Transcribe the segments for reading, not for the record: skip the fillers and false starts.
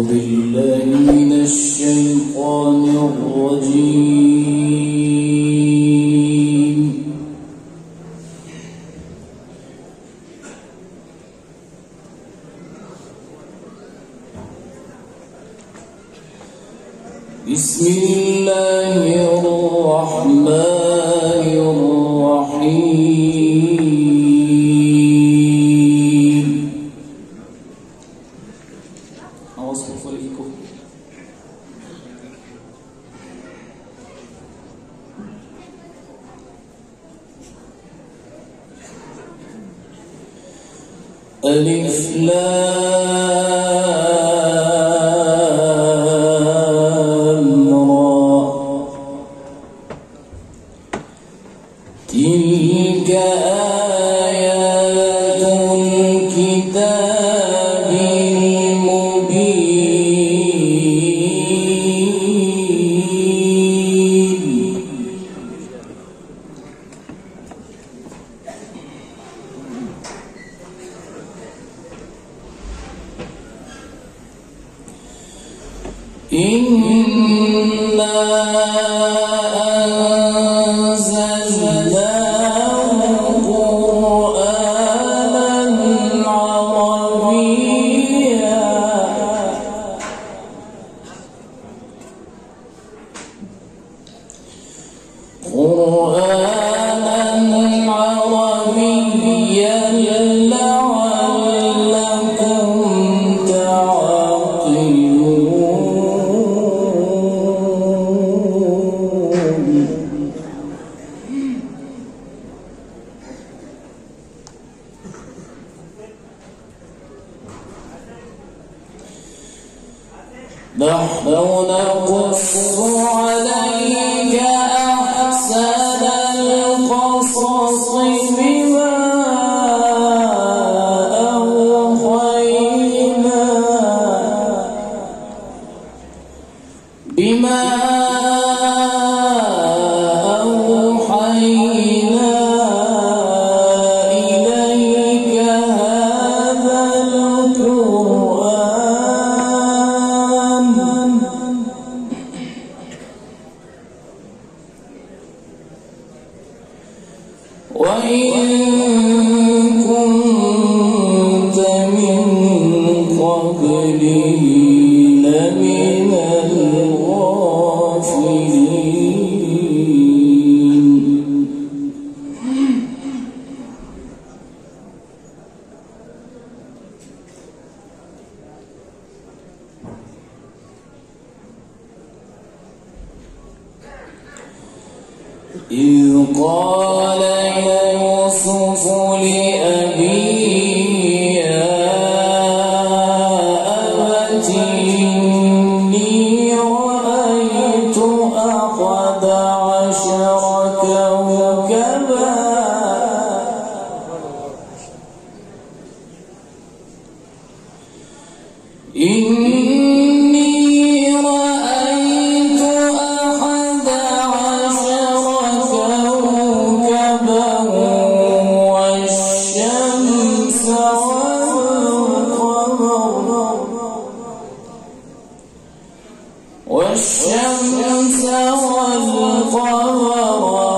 بالله من الشيطان الرجيم. بسم الله الرحمن الرحيم. ألف لام را تلك آيات الكتاب المبين. إنا أنزلناه قرآنا عربيا لعلكم تعقلون. نحن نقص عليك أحسن القصص بما أوحينا إليك هذا القرآن وإن كنت من قبله لمن الغافلين. إذ قال يوسف لأبيه يا أبت إني رأيت 11 كوكبا والشمس والقمر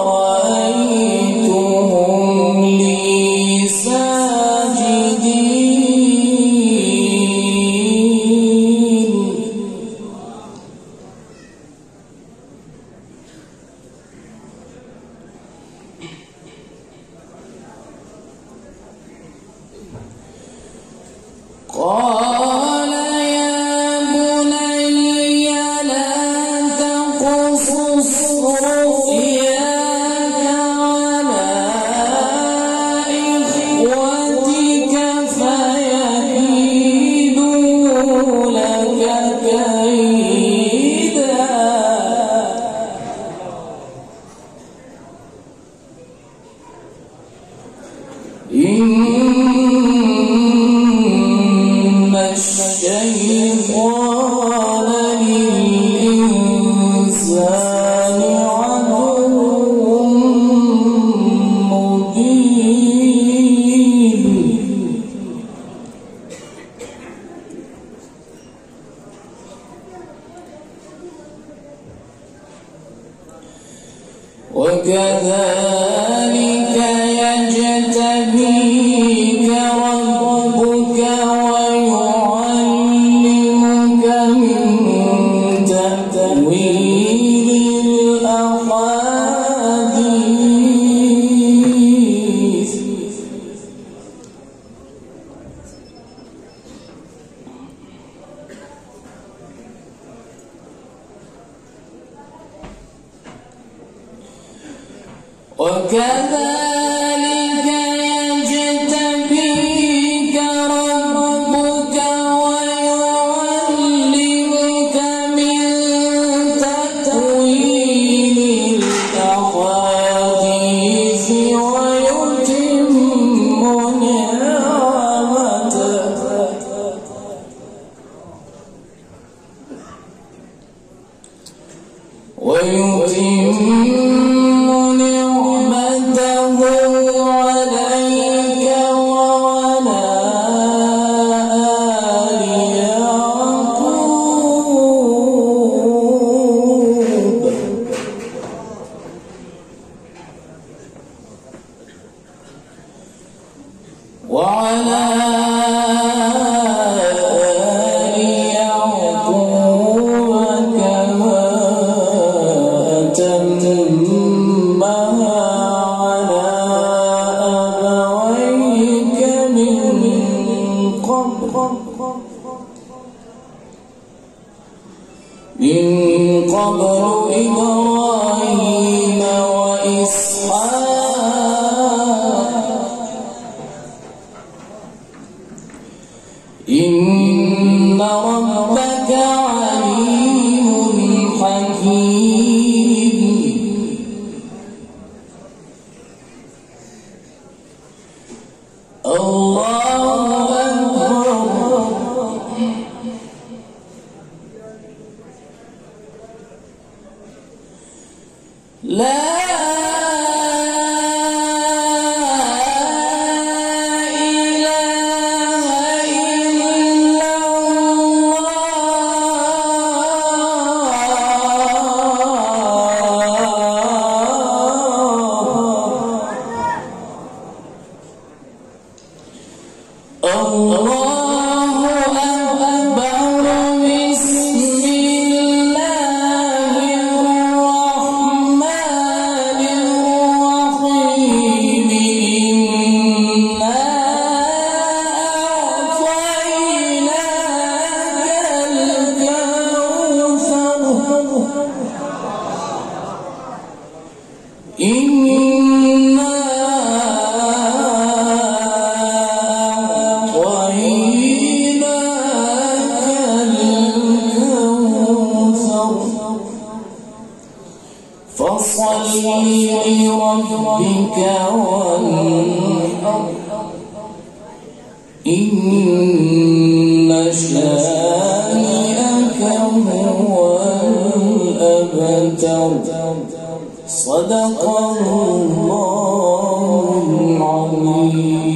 رأيتهم لي ساجدين. قال يا بني لا تقصص رؤياك على إخوتك فيكيدوا لك كيدا. إن الشيطان للإنسان عدو مبين. وكذلك يجتبيك ربك ويعلمك من تأويل الأحاديث وكذلك يجتبيك ربك ويعلمك من تأويل الأحاديث ويتم نعمته عليك وعلى آل يعقوب وعلى آل يعقوب كما أتمها على أبويك من قبل إبراهيم وإسحاق إن ربك عليم حكيم الله أكبر لا الله أكبر بسم الله الرحمن الرحيم إنا أعطيناك الكوثر إنا فصل لربك وانحر إن شانئك هو الأبتر صدق الله العظيم.